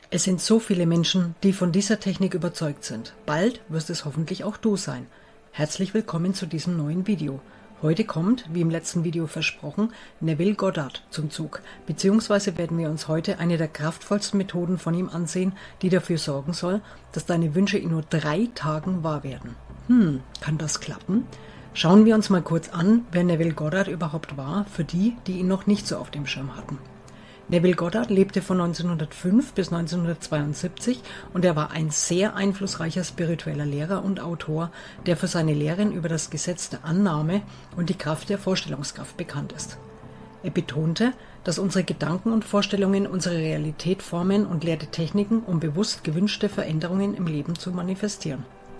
Es sind so viele Menschen, die von dieser Technik überzeugt sind. Bald wirst es hoffentlich auch du sein. Herzlich willkommen zu diesem neuen Video. Heute kommt, wie im letzten Video versprochen, Neville Goddard zum Zug, beziehungsweise werden wir uns heute eine der kraftvollsten Methoden von ihm ansehen, die dafür sorgen soll, dass deine Wünsche in nur 3 Tagen wahr werden. Kann das klappen? Schauen wir uns mal kurz an, wer Neville Goddard überhaupt war, für die, die ihn noch nicht so auf dem Schirm hatten. Neville Goddard lebte von 1905 bis 1972 und er war ein sehr einflussreicher spiritueller Lehrer und Autor, der für seine Lehren über das Gesetz der Annahme und die Kraft der Vorstellungskraft bekannt ist. Er betonte, dass unsere Gedanken und Vorstellungen unsere Realität formen und lehrte Techniken, um bewusst gewünschte Veränderungen im Leben zu manifestieren.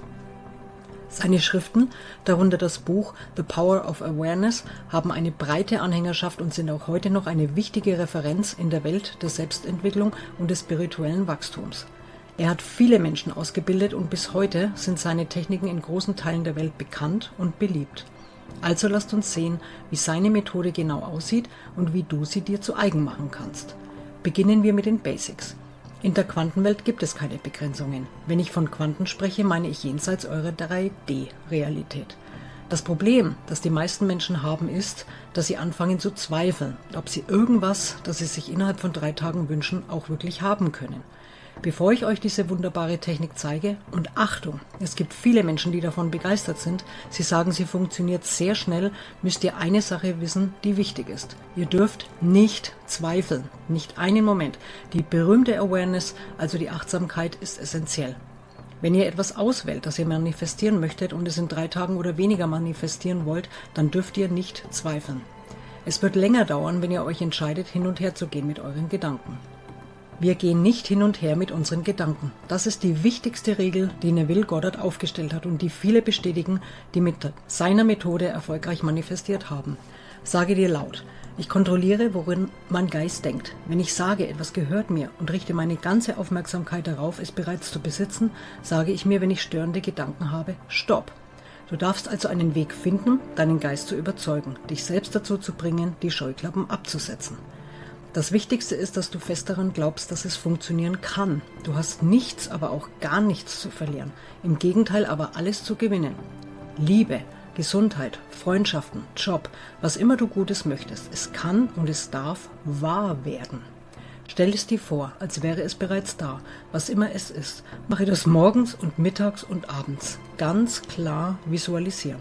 Seine Schriften, darunter das Buch The Power of Awareness, haben eine breite Anhängerschaft und sind auch heute noch eine wichtige Referenz in der Welt der Selbstentwicklung und des spirituellen Wachstums. Er hat viele Menschen ausgebildet und bis heute sind seine Techniken in großen Teilen der Welt bekannt und beliebt. Also lasst uns sehen, wie seine Methode genau aussieht und wie du sie dir zu eigen machen kannst. Beginnen wir mit den Basics. In der Quantenwelt gibt es keine Begrenzungen. Wenn ich von Quanten spreche, meine ich jenseits eurer 3D-Realität. Das Problem, das die meisten Menschen haben, ist, dass sie anfangen zu zweifeln, ob sie irgendwas, das sie sich innerhalb von 3 Tagen wünschen, auch wirklich haben können. Bevor ich euch diese wunderbare Technik zeige, und Achtung, es gibt viele Menschen, die davon begeistert sind, sie sagen, sie funktioniert sehr schnell, müsst ihr eine Sache wissen, die wichtig ist. Ihr dürft nicht zweifeln, nicht einen Moment. Die berühmte Awareness, also die Achtsamkeit, ist essentiell. Wenn ihr etwas auswählt, das ihr manifestieren möchtet und es in 3 Tagen oder weniger manifestieren wollt, dann dürft ihr nicht zweifeln. Es wird länger dauern, wenn ihr euch entscheidet, hin und her zu gehen mit euren Gedanken. Wir gehen nicht hin und her mit unseren Gedanken. Das ist die wichtigste Regel, die Neville Goddard aufgestellt hat und die viele bestätigen, die mit seiner Methode erfolgreich manifestiert haben. Sage dir laut: Ich kontrolliere, worin mein Geist denkt. Wenn ich sage, etwas gehört mir und richte meine ganze Aufmerksamkeit darauf, es bereits zu besitzen, sage ich mir, wenn ich störende Gedanken habe, Stopp. Du darfst also einen Weg finden, deinen Geist zu überzeugen, dich selbst dazu zu bringen, die Scheuklappen abzusetzen. Das Wichtigste ist, dass du fest daran glaubst, dass es funktionieren kann. Du hast nichts, aber auch gar nichts zu verlieren. Im Gegenteil aber alles zu gewinnen. Liebe, Gesundheit, Freundschaften, Job, was immer du Gutes möchtest. Es kann und es darf wahr werden. Stell es dir vor, als wäre es bereits da, was immer es ist. Mache das morgens und mittags und abends. Ganz klar visualisieren.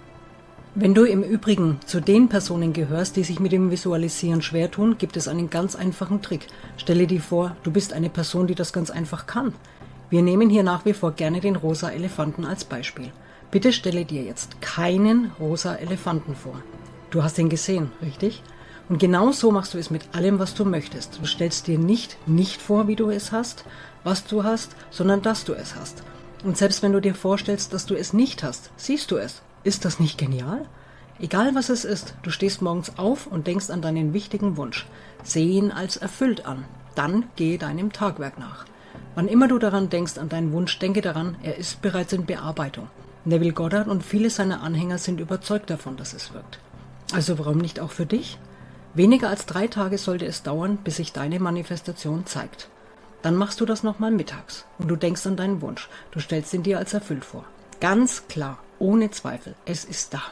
Wenn du im Übrigen zu den Personen gehörst, die sich mit dem Visualisieren schwer tun, gibt es einen ganz einfachen Trick. Stelle dir vor, du bist eine Person, die das ganz einfach kann. Wir nehmen hier nach wie vor gerne den rosa Elefanten als Beispiel. Bitte stelle dir jetzt keinen rosa Elefanten vor. Du hast ihn gesehen, richtig? Und genau so machst du es mit allem, was du möchtest. Du stellst dir nicht vor, wie du es hast, was du hast, sondern dass du es hast. Und selbst wenn du dir vorstellst, dass du es nicht hast, siehst du es. Ist das nicht genial? Egal was es ist, du stehst morgens auf und denkst an deinen wichtigen Wunsch. Sehe ihn als erfüllt an. Dann gehe deinem Tagwerk nach. Wann immer du daran denkst, an deinen Wunsch, denke daran, er ist bereits in Bearbeitung. Neville Goddard und viele seiner Anhänger sind überzeugt davon, dass es wirkt. Also warum nicht auch für dich? Weniger als 3 Tage sollte es dauern, bis sich deine Manifestation zeigt. Dann machst du das nochmal mittags und du denkst an deinen Wunsch. Du stellst ihn dir als erfüllt vor. Ganz klar. Ohne Zweifel, es ist da.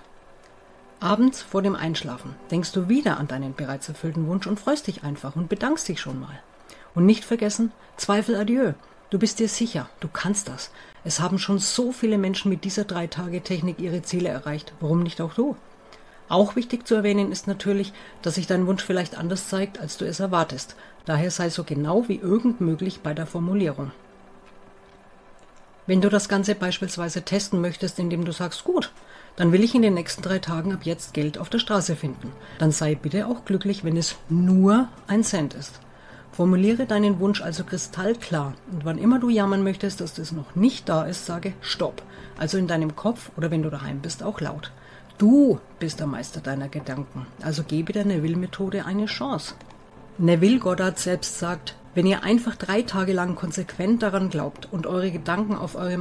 Abends vor dem Einschlafen denkst du wieder an deinen bereits erfüllten Wunsch und freust dich einfach und bedankst dich schon mal. Und nicht vergessen, Zweifel adieu. Du bist dir sicher, du kannst das. Es haben schon so viele Menschen mit dieser 3-Tage-Technik ihre Ziele erreicht. Warum nicht auch du? Auch wichtig zu erwähnen ist natürlich, dass sich dein Wunsch vielleicht anders zeigt, als du es erwartest. Daher sei so genau wie irgend möglich bei der Formulierung. Wenn du das Ganze beispielsweise testen möchtest, indem du sagst, gut, dann will ich in den nächsten 3 Tagen ab jetzt Geld auf der Straße finden. Dann sei bitte auch glücklich, wenn es nur 1 Cent ist. Formuliere deinen Wunsch also kristallklar und wann immer du jammern möchtest, dass es noch nicht da ist, sage Stopp. Also in deinem Kopf oder wenn du daheim bist, auch laut. Du bist der Meister deiner Gedanken, also gebe der Neville-Methode eine Chance. Neville Goddard selbst sagt, wenn ihr einfach 3 Tage lang konsequent daran glaubt und eure Gedanken auf eure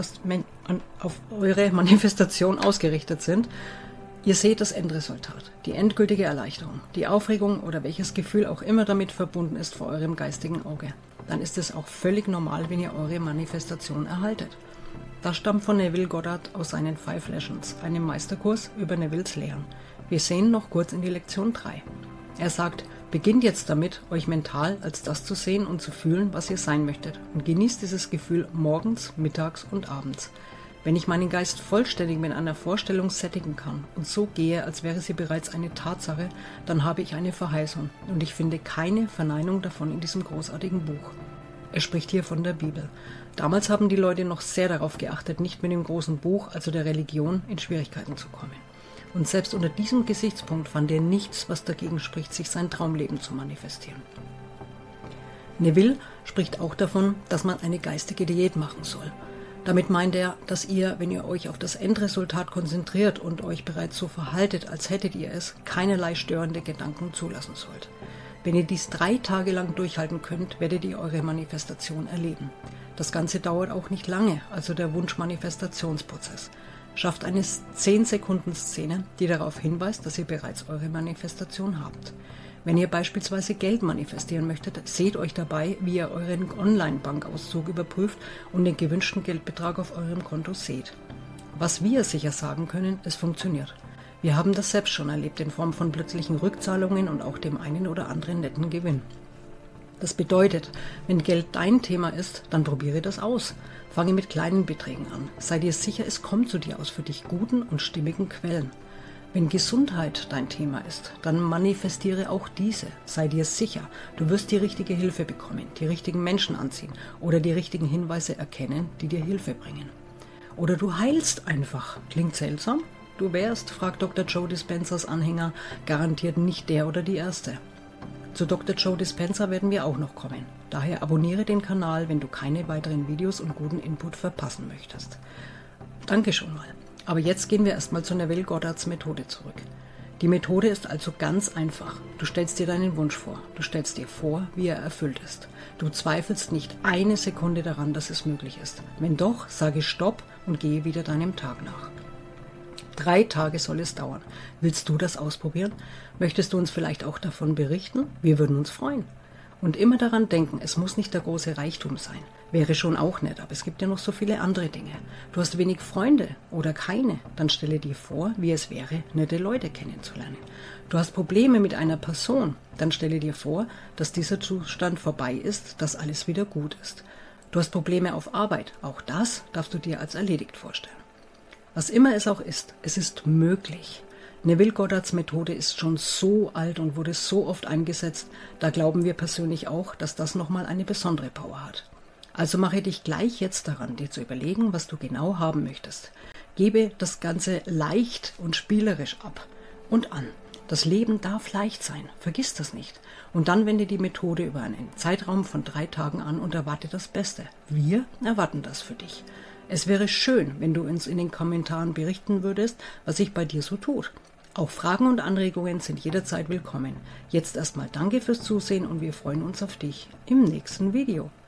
Manifestation ausgerichtet sind, ihr seht das Endresultat, die endgültige Erleichterung, die Aufregung oder welches Gefühl auch immer damit verbunden ist vor eurem geistigen Auge. dann ist es auch völlig normal, wenn ihr eure Manifestation erhaltet. Das stammt von Neville Goddard aus seinen 5 Lessons, einem Meisterkurs über Nevilles Lehren. Wir sehen noch kurz in die Lektion 3. Er sagt, beginnt jetzt damit, euch mental als das zu sehen und zu fühlen, was ihr sein möchtet, und genießt dieses Gefühl morgens, mittags und abends. Wenn ich meinen Geist vollständig mit einer Vorstellung sättigen kann und so gehe, als wäre sie bereits eine Tatsache, dann habe ich eine Verheißung und ich finde keine Verneinung davon in diesem großartigen Buch. Er spricht hier von der Bibel. Damals haben die Leute noch sehr darauf geachtet, nicht mit dem großen Buch, also der Religion, in Schwierigkeiten zu kommen. Und selbst unter diesem Gesichtspunkt fand er nichts, was dagegen spricht, sich sein Traumleben zu manifestieren. Neville spricht auch davon, dass man eine geistige Diät machen soll. Damit meint er, dass ihr, wenn ihr euch auf das Endresultat konzentriert und euch bereits so verhaltet, als hättet ihr es, keinerlei störende Gedanken zulassen sollt. Wenn ihr dies 3 Tage lang durchhalten könnt, werdet ihr eure Manifestation erleben. Das Ganze dauert auch nicht lange, also der Wunsch-Manifestationsprozess. Schafft eine 10-Sekunden-Szene, die darauf hinweist, dass ihr bereits eure Manifestation habt. Wenn ihr beispielsweise Geld manifestieren möchtet, seht euch dabei, wie ihr euren Online-Bankauszug überprüft und den gewünschten Geldbetrag auf eurem Konto seht. Was wir sicher sagen können, es funktioniert. Wir haben das selbst schon erlebt in Form von plötzlichen Rückzahlungen und auch dem einen oder anderen netten Gewinn. Das bedeutet, wenn Geld dein Thema ist, dann probiere das aus. Fange mit kleinen Beträgen an. Sei dir sicher, es kommt zu dir aus für dich guten und stimmigen Quellen. Wenn Gesundheit dein Thema ist, dann manifestiere auch diese. Sei dir sicher, du wirst die richtige Hilfe bekommen, die richtigen Menschen anziehen oder die richtigen Hinweise erkennen, die dir Hilfe bringen. Oder du heilst einfach. Klingt seltsam? Du wärst, fragt Dr. Joe Dispenzas Anhänger, garantiert nicht der oder die Erste. Zu Dr. Joe Dispenza werden wir auch noch kommen. Daher abonniere den Kanal, wenn du keine weiteren Videos und guten Input verpassen möchtest. Danke schon mal. Aber jetzt gehen wir erstmal zu Neville Goddards Methode zurück. Die Methode ist also ganz einfach. Du stellst dir deinen Wunsch vor. Du stellst dir vor, wie er erfüllt ist. Du zweifelst nicht eine Sekunde daran, dass es möglich ist. Wenn doch, sage Stopp und gehe wieder deinem Tag nach. 3 Tage soll es dauern. Willst du das ausprobieren? Möchtest du uns vielleicht auch davon berichten? Wir würden uns freuen. Und immer daran denken, es muss nicht der große Reichtum sein. Wäre schon auch nett, aber es gibt ja noch so viele andere Dinge. Du hast wenig Freunde oder keine, dann stelle dir vor, wie es wäre, nette Leute kennenzulernen. Du hast Probleme mit einer Person, dann stelle dir vor, dass dieser Zustand vorbei ist, dass alles wieder gut ist. Du hast Probleme auf Arbeit, auch das darfst du dir als erledigt vorstellen. Was immer es auch ist, es ist möglich. Neville Goddards Methode ist schon so alt und wurde so oft eingesetzt, da glauben wir persönlich auch, dass das nochmal eine besondere Power hat. Also mache dich gleich jetzt daran, dir zu überlegen, was du genau haben möchtest. Gebe das Ganze leicht und spielerisch ab und an. Das Leben darf leicht sein, vergiss das nicht. Und dann wende die Methode über einen Zeitraum von 3 Tagen an und erwarte das Beste. Wir erwarten das für dich. Es wäre schön, wenn du uns in den Kommentaren berichten würdest, was sich bei dir so tut. Auch Fragen und Anregungen sind jederzeit willkommen. Jetzt erstmal danke fürs Zusehen und wir freuen uns auf dich im nächsten Video.